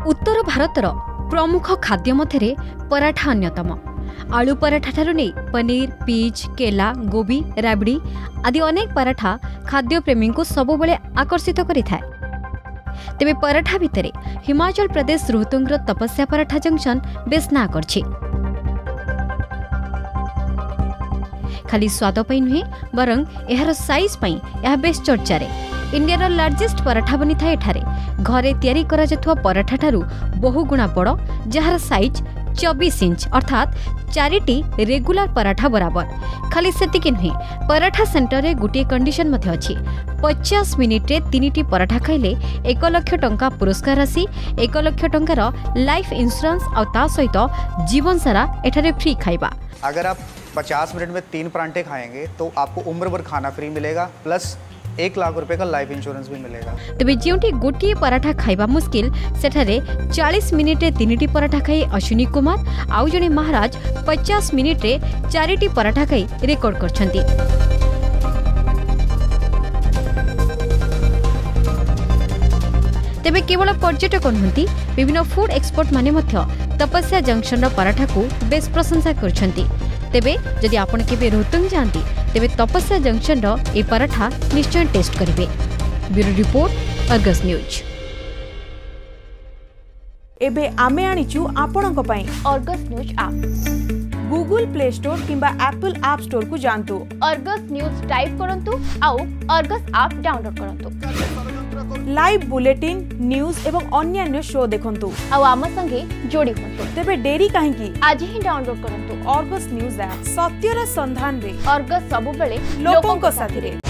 उत्तर भारतर प्रमुख खाद्य मध्य पराठा अन्यतम। आलू पराठा ठारू नहीं पनीर, पीच, केला, गोभी, राबड़ी आदि अनेक पराठा खाद्य प्रेमी को सबुबले आकर्षित करिथाय। तेबे पराठा भितरे हिमाचल प्रदेश रोहतंगर तपस्या पराठा जंक्शन बेस ना करछि। खाली स्वाद पई नुहे बरं एहार साइज पई यह बेस चर्चारे। इंडिया लार्जेस्ट पराठा बनी था एठारे घरे तैयारी करा जथुवा पराठा ठारू बहु गुणा बड़, जार साइज 24 इंच अर्थात 4टी रेगुलर पराठा बराबर। खाली सेतिके नुहे पराठा सेंटर रे गोटे कंडीशन मध्ये अछि। 50 मिनिट रे 3टी पराठा खाइले 1 लाख टंका पुरस्कार राशि, 1 लाख टंकार लाइफ इंश्योरेंस और ता सहित जीवन सारा एठारे फ्री खाइबा। अगर आप 50 मिनट में 3 परांठे खाएंगे तो आपको उम्र भर खाना फ्री मिलेगा, प्लस 1 लाख रुपए का लाइफ इंश्योरेंस भी मिलेगा। तेबे जोटी गोटे पराठा खाइबा मुश्किल सेठारे 40 मिनिट रे 3टी पराठा खाई अश्विनी कुमार आउ जने महाराज 50 मिनिट रे 4टी पराठा खाई रेकॉर्ड करछंती। तेबे केवल पर्यटक नहंती, विभिन्न फूड एक्सपर्ट माने मध्य तपस्या जंक्शन पराठा को बेस प्रशंसा करछंती। तेबे जदि आपण केबे रोहतंग जानती तेबे तपस्या जंक्शन ए पराठा निश्चय टेस्ट करिवे। Bureau report, Argus news. एबे आमे आनिचु आपणक पई Argus news app. Google play store किंबा एप्पल ऐप स्टोर को जानतु अर्गस न्यूज टाइप करंतु आउ अर्गस ऐप डाउनलोड करंतु। लाइव बुलेटिन, न्यूज एवं अन्य शो देखंतु आउ आम संगे जोड़ी होंतु। तेबे देरी काहेकि आज ही डाउनलोड करंतु अर्गस न्यूज ऐप। सत्यर संधान रे अर्गस सबु बेले लोकंक साथी रे।